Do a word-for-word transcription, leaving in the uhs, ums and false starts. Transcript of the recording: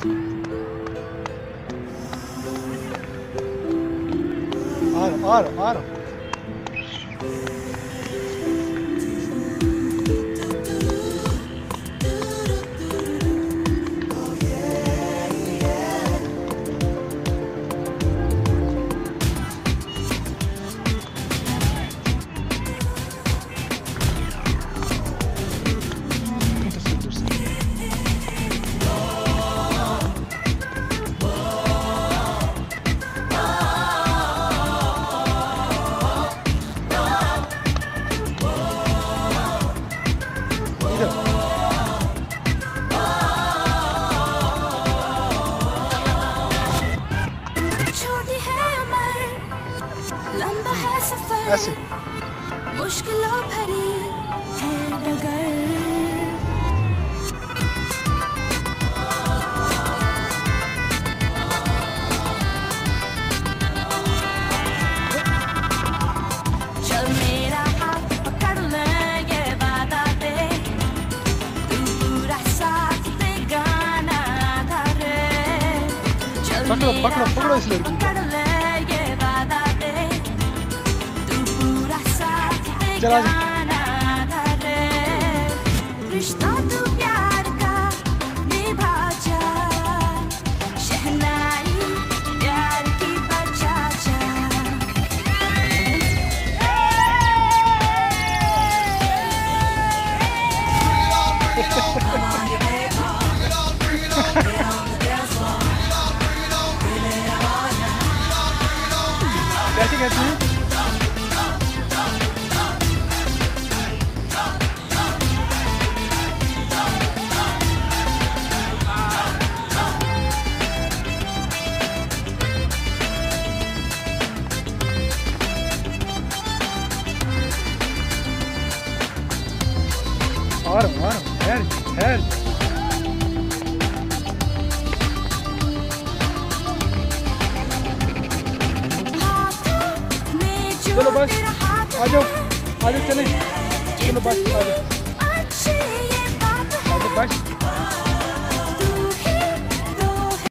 आ रहा आ रहा आ रहा। ऐसे मुश्किलों भरी है डगर। चल मेरा हाथ पकड़ ले ये वादा दे, तू पूरा साथ देगा ना धरे। चल पकड़ो मेरा पकड़ो पकड़ो इस लड़की को। पकड़ ले ये वादा दे, तू पूरा साथ चला देगा जा। ना धरे। रिश्ता तू प्यार का निभा जा, शहनाई प्यार की बजा जा। कैसे कहती है? और और हेल्प हेल्प। चलो बस आ जाओ आ जाओ चलें। चलो बस आ जाओ आ जाओ बस।